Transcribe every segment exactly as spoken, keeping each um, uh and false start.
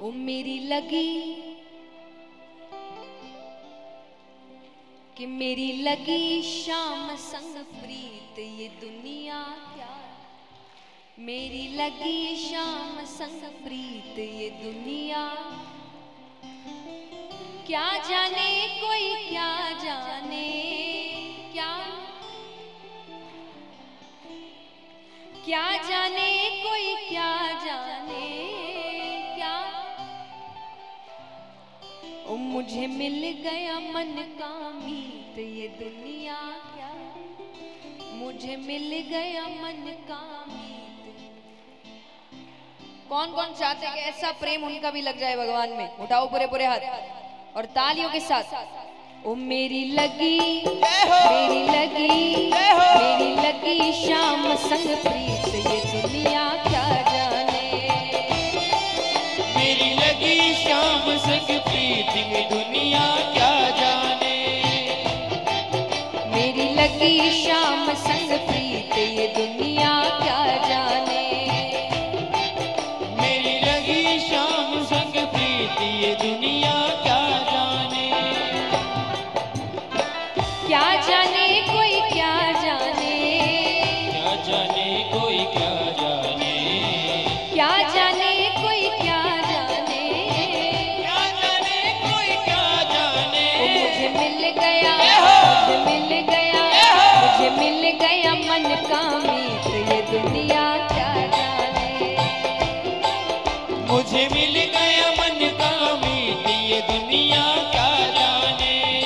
ओ मेरी लगी कि मेरी लगी शाम संग प्रीत ये दुनिया क्या, मेरी लगी शाम संग प्रीत ये दुनिया क्या जाने कोई क्या जाने, क्या क्या जाने कोई क्या जाने क्या। ओ मुझे मिल गया मन का मीत ये दुनिया क्या, मुझे मिल गया मन का मीत। कौन कौन चाहते हैं कि ऐसा प्रेम उनका भी लग जाए भगवान में? उठाओ पूरे पूरे हाथ और तालियों के साथ। ओ मेरी लगी मेरी लगी मेरी लगी शाम संग प्रीत ये दुनिया क्या जाने, मेरी लगी शाम संग प्रीत ये दुनिया क्या जाने, मेरी लगी शाम संग प्रीत ये दुनिया क्या जाने, मेरी लगी शाम संग प्रीत ये दुनिया क्या जाने, क्या जाने कोई क्या जाने, क्या जाने कोई क्या जाने, क्या जाने कोई क्या जाने, क्या जाने कोई क्या जाने। ओ मुझे मिल गया मुझे मिल गया मुझे मिल गया मन का मीत ये दुनिया क्या जाने, मुझे मिल गया मन का मीत ये दुनिया क्या जाने।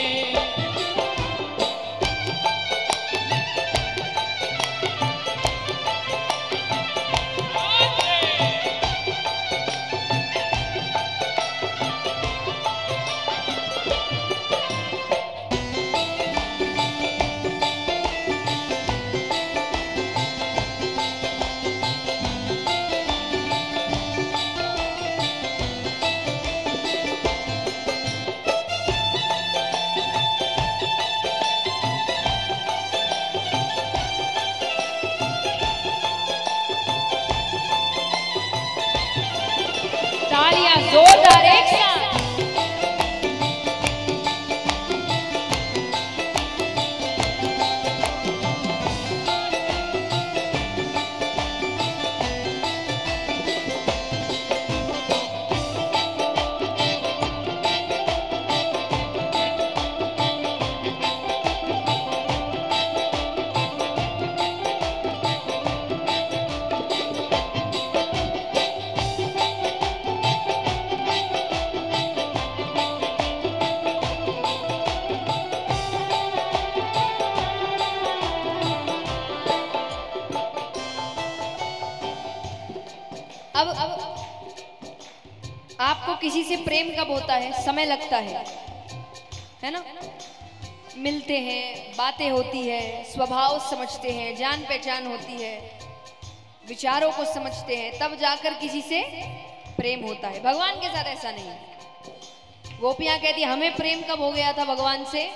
तालियां जोरदार एक साथ। अब अब आपको किसी से प्रेम कब होता है? समय लगता है, है ना? मिलते हैं, बातें होती है, स्वभाव समझते हैं, जान पहचान होती है, विचारों को समझते हैं, तब जाकर किसी से प्रेम होता है। भगवान के साथ ऐसा नहीं है। गोपियां कहती हमें प्रेम कब हो गया था भगवान से?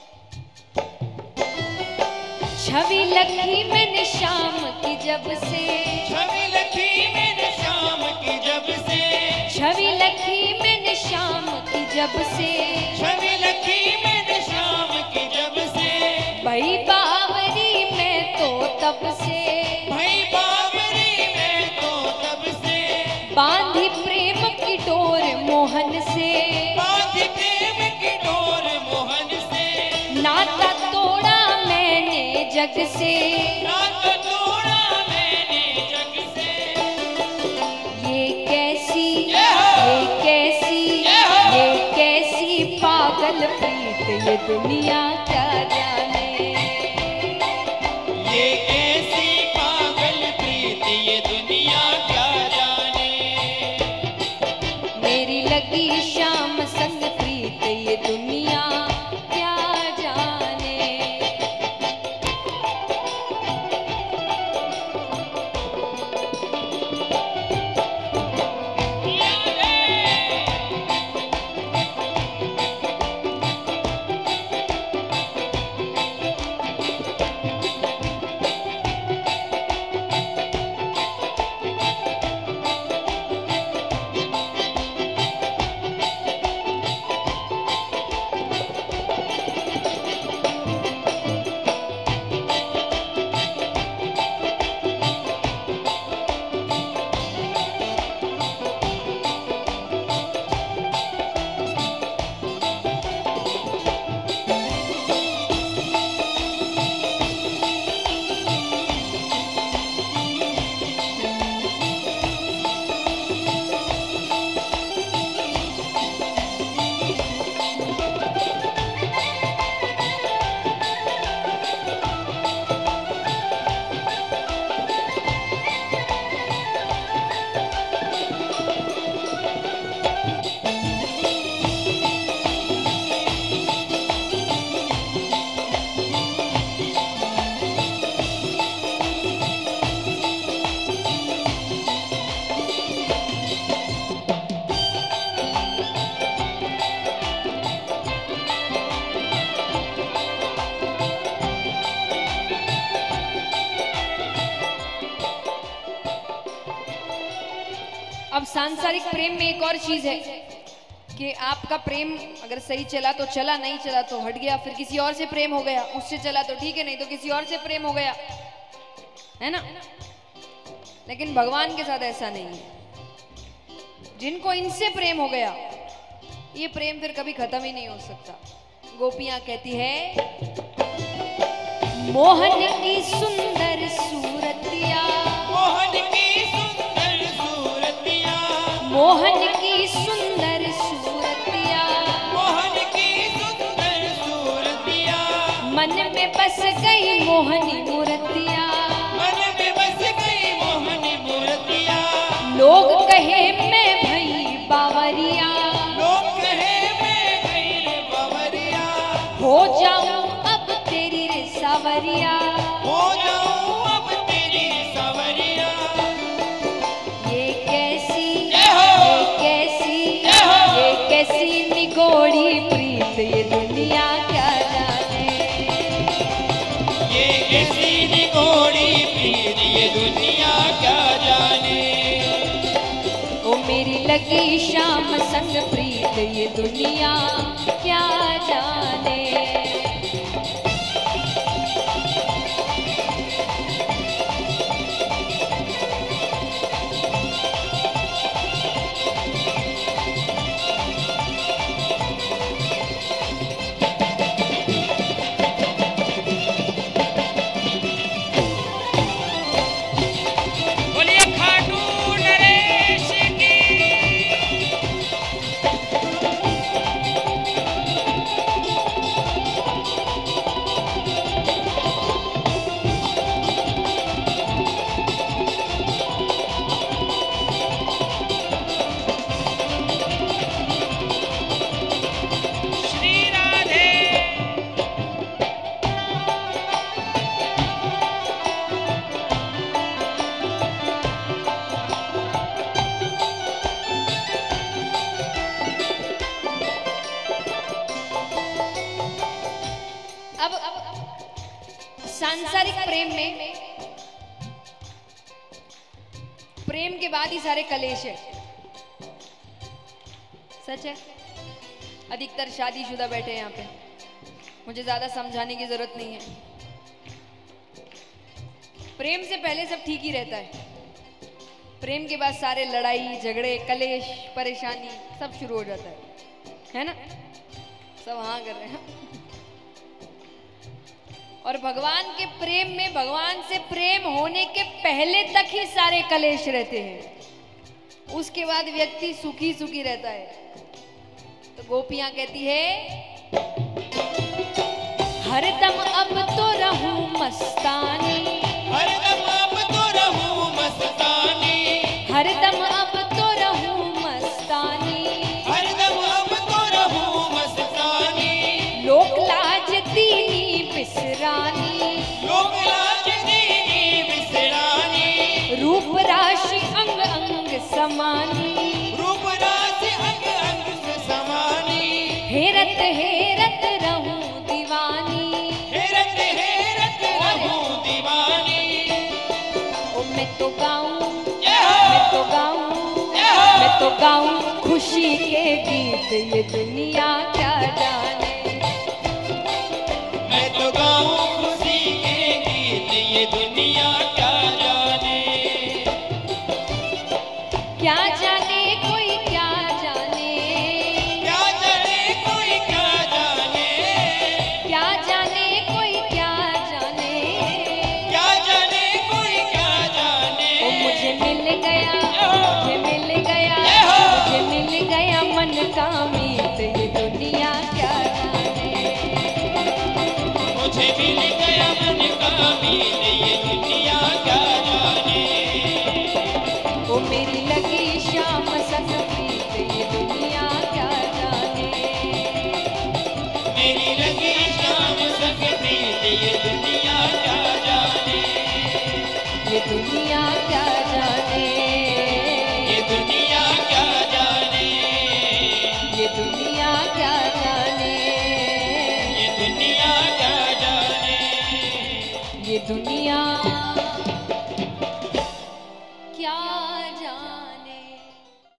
छवि लखी मैंने शाम की जब से, छवि लखी मैंने शाम की जब से, छवि लखी मैंने शाम की जब से, छवि लखी मैंने शाम की जब से, भई बावरी मैं तो तब से, भई बावरी मैं तो तब से, बांधी प्रेम की डोर मोहन से, बांधी प्रेम की डोर मोहन से, नाता तोड़ा मैंने जग से, नाता तोड़ा मैंने जग से। ये कैसी ये कैसी ये कैसी पागल प्रीत ये दुनिया क्या जाने, ये ऐसी पागल प्रीत ये दुनिया क्या जाने, मेरी लगी शाम संग प्रीत ये दुनिया क्या जाने। सांसारिक प्रेम में एक और चीज है कि आपका प्रेम अगर सही चला तो चला, नहीं चला तो हट गया, फिर किसी और से प्रेम हो गया, उससे चला तो ठीक है, नहीं तो किसी और से प्रेम हो गया, है ना। लेकिन भगवान के साथ ऐसा नहीं है। जिनको इनसे प्रेम हो गया, ये प्रेम फिर कभी खत्म ही नहीं हो सकता। गोपियां कहती है, मोहन की सुंदर सूरतिया, मोहन की सुंदर सूरतिया, मोहन की सुंदर सूरतिया, मोहन की सुंदर सूरतिया, मन में बस गई मोहनी मूर्तिया, मन में बस गई मोहनी मूर्तिया, लोग कहे मैं भई बावरिया, लोग कहे मैं गई रे बावरिया, हो जाऊं अब तेरी रे सावरिया, हो जाऊं अब तेरी सावरिया। ये कैसी जय हो, ये कैसी जय हो। ये कैसी निगोड़ी प्रीत, ये दुनिया क्या जाने, ये कैसी निगोड़ी प्रीत, ये दुनिया क्या जाने। ओ मेरी लगी शाम संग प्रीत, ये दुनिया क्या जाने। बोलिए खाटू नरेश की। श्री राधे। अब सांसारिक प्रेम में प्रेम के बाद ही सारे कलेश है, सच है। अधिकतर शादीशुदा बैठे हैं यहाँ पे, मुझे ज्यादा समझाने की जरूरत नहीं है। प्रेम से पहले सब ठीक ही रहता है, प्रेम के बाद सारे लड़ाई झगड़े कलेश परेशानी सब शुरू हो जाता है, है ना। सब हाँ कर रहे हैं। और भगवान के प्रेम में, भगवान से प्रेम होने के पहले तक ही सारे कलेश रहते हैं, उसके बाद व्यक्ति सुखी सुखी रहता है। तो गोपियां कहती है, हरदम अब तो रहूं मस्तानी, हरदम अब तो रहूं मस्तानी, हरदम अब तो रहूं मस्तानी, हरदम अब तो रहूं मस्तानी, लोक लाज दीनी बिसरानी, लोक लाज दीनी बिसरानी, रूप राशि अंग अंग समानी, रूप राशि अंग अंग से समानी, हेरत हेरत रहूं दीवानी, हेरत हेरत रहूं दीवानी। ओ मैं तो गाऊं, जय हो, मैं तो गाऊं, जय हो। मैं तो गाऊं खुशी के गीत, ये दुनिया क्या जाने, मैं तो गाऊं खुशी के गीत, ये दुनिया क्या जाने। क्या जाने कोई क्या जाने, क्या जाने कोई क्या जाने, क्या जाने कोई क्या जाने, क्या जाने कोई क्या जाने। ओ मुझे मिल गया, मुझे मिल गया, जय हो। मुझे मिल गया मन का मीत, ये दुनिया क्या जाने, मुझे मिल गया मन का मीत, ये दुनिया क्या जाने। ओ मेरी लगी शाम संग प्रीत, ये दुनिया क्या जाने, मेरी लगी शाम संग प्रीत, ये दुनिया क्या जाने। ये दुनिया क्या जाने, ये दुनिया क्या जाने, ये दुनिया क्या जाने, ये दुनिया क्या जाने। ये दुनिया